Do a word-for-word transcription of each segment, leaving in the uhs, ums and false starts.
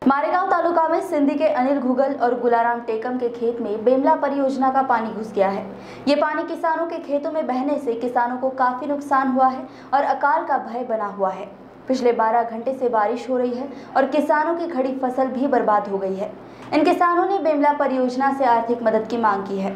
मारेगांव तालुका में सिंधी के अनिल घुगल और गुलाराम टेकम के खेत में बेमला परियोजना का पानी घुस गया है। ये पानी किसानों के खेतों में बहने से किसानों को काफी नुकसान हुआ है और अकाल का भय बना हुआ है। पिछले बारह घंटे से बारिश हो रही है और किसानों की खड़ी फसल भी बर्बाद हो गई है। इन किसानों ने बेमला परियोजना से आर्थिक मदद की मांग की है।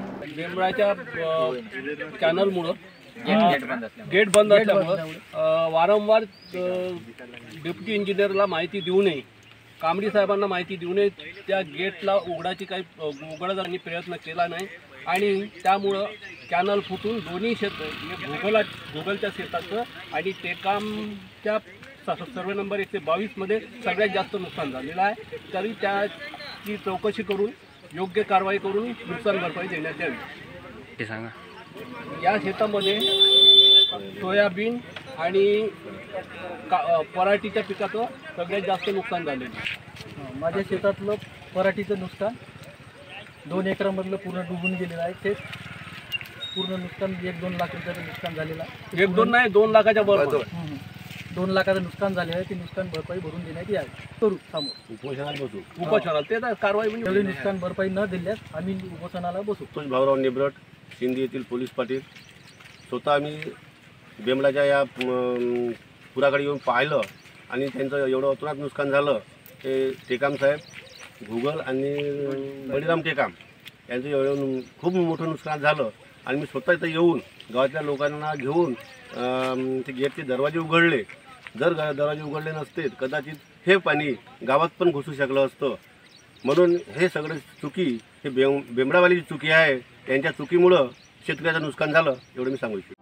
गेट बंद असल्यामुळे वारंवार डेप्युटी इंजिनियरला माहिती देऊ नये, कांबडी साहेबांना माहिती देऊ नये, त्या गेटला उघडायची काही उघडण्याचा प्रयत्न केला नाही आणि त्यामुळं कॅनल फुटून दोन्ही शेत भूगोला भूगोलच्या शेताचं आणि टेकामच्या सर्वे नंबर एकशे बावीस मध्ये सगळ्यात जास्त नुकसान झालेलं आहे। तरी त्याची चौकशी करून योग्य कारवाई करून नुकसान भरपाई देण्यात यावी। ते सांगा। या शेतामध्ये सोयाबीन आणि पराठीच्या पिकाचं सगळ्यात जास्त नुकसान झालेलं आहे। माझ्या शेतातलं पराठीचं नुकसान दोन एकरामधलं पूर्ण डुबून गेलेलं आहे। ते पूर्ण नुकसान एक दोन लाख रुपयाचं नुकसान झालेलं आहे। एक दोन नाही दोन लाखाच्या वर दोन लाखाचं नुकसान झालेलं आहे। ते नुकसान भरपाई भरून देण्यात यावी। करू समोर उपोषणाला बसू उपोषणाला ते कारवाई म्हणजे नुकसान भरपाई न दिल्यास आम्ही उपोषणाला बसू। संतोष भाऊराव निब्रट, सिंधी येथील पोलीस पाटील, स्वतः आम्ही बेमलाच्या या पुराकडे येऊन पाहिलं आणि त्यांचं एवढं अतोनात नुकसान झालं। ते टेकाम साहेब, घुगल आणि बळीराम टेकाम यांचं एवढं खूप मोठं नुकसान झालं आणि मी स्वतः इथं येऊन गावातल्या लोकांना घेऊन ते गेटचे दरवाजे उघडले। जर दरवाजे उघडले नसते कदाचित हे पाणी गावात पण घुसू शकलं असतं। म्हणून हे सगळं चुकी हे बेम बेमडावाली चुकी आहे। त्यांच्या चुकीमुळं शेतकऱ्याचं नुकसान झालं एवढं मी सांगू इच्छितो।